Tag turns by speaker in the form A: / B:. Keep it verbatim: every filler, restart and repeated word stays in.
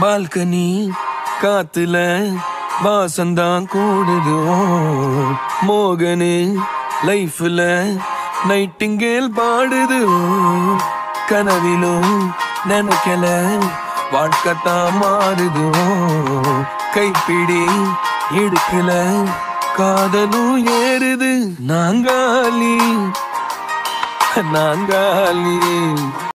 A: balcony காத்துல வாசந்தான் கூடுது மோகனு லைஃப்ல நைட்டிங்கேல் பாடுது கனவிலும் நினைக்கல வாழ்க்கத்தான் மாறுது கைப்பிடி எடுக்கல காதலும் ஏறுது நாங்காலி நாங்காலி